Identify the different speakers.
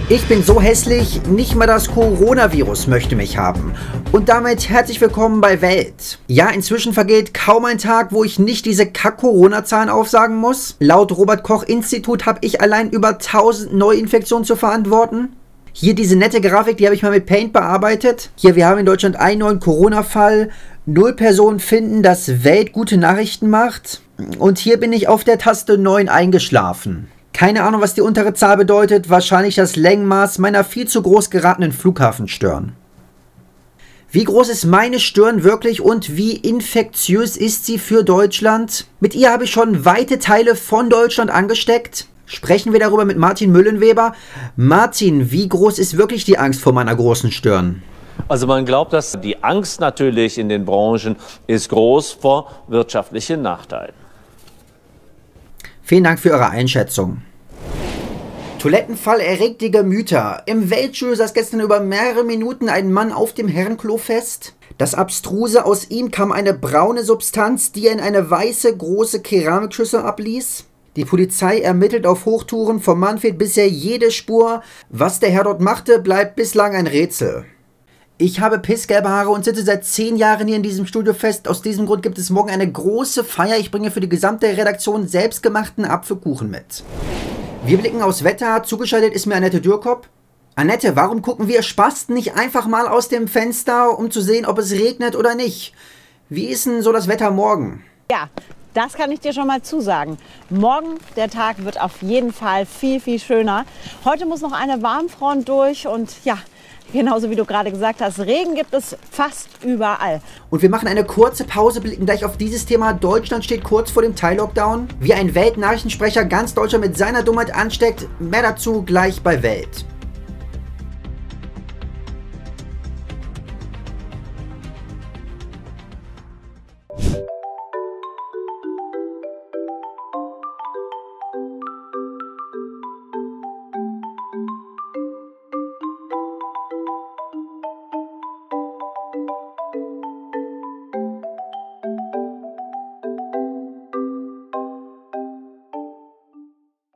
Speaker 1: Ich bin so hässlich, nicht mal das Coronavirus möchte mich haben. Und damit herzlich willkommen bei Welt. Ja, inzwischen vergeht kaum ein Tag, wo ich nicht diese Kack-Corona-Zahlen aufsagen muss. Laut Robert-Koch-Institut habe ich allein über 1000 Neuinfektionen zu verantworten. Hier diese nette Grafik, die habe ich mal mit Paint bearbeitet. Hier, wir haben in Deutschland einen neuen Corona-Fall. 0 Personen finden, dass Welt gute Nachrichten macht. Und hier bin ich auf der Taste 9 eingeschlafen. Keine Ahnung, was die untere Zahl bedeutet. Wahrscheinlich das Längenmaß meiner viel zu groß geratenen Flughafenstirn. Wie groß ist meine Stirn wirklich und wie infektiös ist sie für Deutschland? Mit ihr habe ich schon weite Teile von Deutschland angesteckt. Sprechen wir darüber mit Martin Müllenweber. Martin, wie groß ist wirklich die Angst vor meiner großen Stirn?
Speaker 2: Also man glaubt, dass die Angst natürlich in den Branchen ist groß vor wirtschaftlichen Nachteilen.
Speaker 1: Vielen Dank für Ihre Einschätzung. Toilettenfall erregt die Gemüter. Im Weltstuhl saß gestern über mehrere Minuten ein Mann auf dem Herrenklo fest. Das Abstruse, aus ihm kam eine braune Substanz, die er in eine weiße, große Keramikschüssel abließ. Die Polizei ermittelt auf Hochtouren, vom Mann fehlt bisher jede Spur. Was der Herr dort machte, bleibt bislang ein Rätsel. Ich habe pissgelbe Haare und sitze seit 10 Jahren hier in diesem Studio fest. Aus diesem Grund gibt es morgen eine große Feier. Ich bringe für die gesamte Redaktion selbstgemachten Apfelkuchen mit. Wir blicken aufs Wetter. Zugeschaltet ist mir Annette Dürkop. Annette, warum gucken wir Spasten nicht einfach mal aus dem Fenster, um zu sehen, ob es regnet oder nicht? Wie ist denn so das Wetter morgen?
Speaker 3: Ja, das kann ich dir schon mal zusagen. Morgen, der Tag wird auf jeden Fall viel, viel schöner. Heute muss noch eine Warmfront durch und ja, genauso wie du gerade gesagt hast, Regen gibt es fast überall.
Speaker 1: Und wir machen eine kurze Pause, blicken gleich auf dieses Thema. Deutschland steht kurz vor dem Teil-Lockdown. Wie ein Weltnachrichtensprecher ganz Deutschland mit seiner Dummheit ansteckt. Mehr dazu gleich bei Welt.